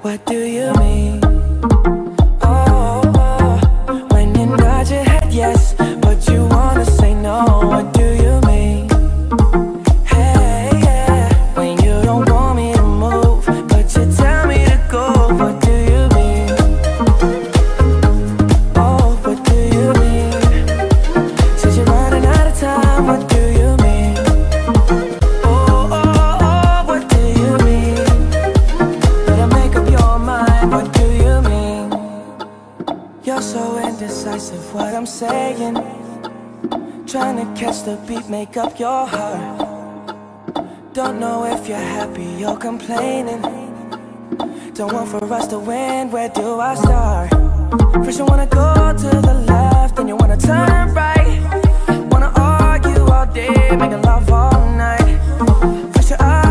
What do you mean? Oh, oh, when you nod your head yes, but you wanna say no. What do you mean? Hey, yeah, when you don't want me to move, but you tell me to go. What do you mean? Oh, what do you mean? Since you're running out of time, what do you mean? Oh, oh, oh, what do you mean? Better make up your mind, what do you mean? You're so indecisive, what I'm saying. Trying to catch the beat, make up your heart. Don't know if you're happy or complaining. Don't want for us to win, where do I start? First you wanna go to the left, then you wanna turn right. Wanna argue all day, making love all night. First your eyes